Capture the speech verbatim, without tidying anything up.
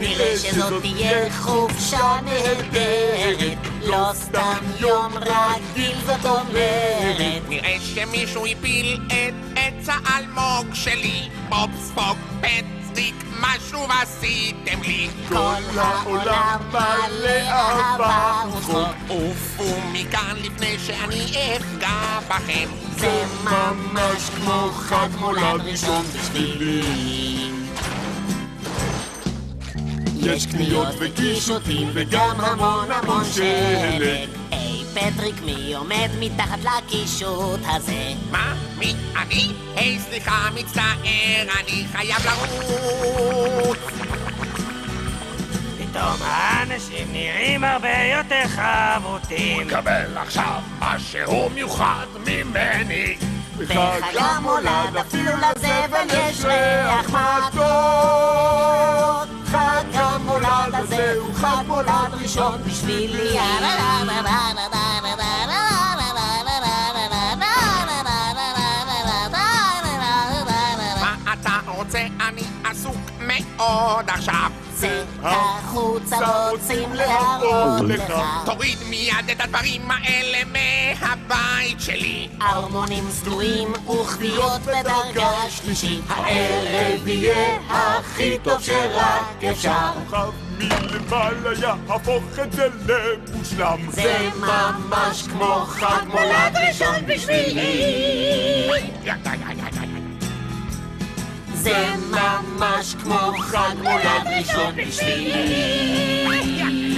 נראה שזאת תהיה חופשה נהדרת, לא סתם יום רגיל זאת אומרת. נראה שמישהו הפיל את עץ האלמוג שלי. פופ ספוק פטריק, משהו עשיתם לי. כל העולם מלא אהבה וצחוק. עופו מכאן לפני שאני אפגע בכם. זה ממש כמו חג מולד ראשון בשבילי. יש קניות וקישוטים וגם המון המון שלג. היי פטריק, מי עומד מתחת לקישוט הזה? מה? מי? אני? היי סליחה, מצטער, אני חייב לרוץ. פתאום האנשים נראים הרבה יותר חבוטים. קבל עכשיו משהו מיוחד ממני. בחג המולד אפילו לזבל יש ריח מתוק. חג המולד הזה הוא חג מולד ראשון בשבילי. מה אתה רוצה? אני עסוק מאוד עכשיו. זה החוצה רוצים להראות לך. תוריד מיד את הדברים האלה מהבית שלי. ארמונים סגורים וכוויות בדרגה שלישית. הערב יהיה הכי טוב שרק אפשר. כוכב מלמעלה יהפוך את זה למושלם. זה ממש כמו חג מולד ראשון בשבילי. זה ממש כמו חג מולד ראשון בשבילי.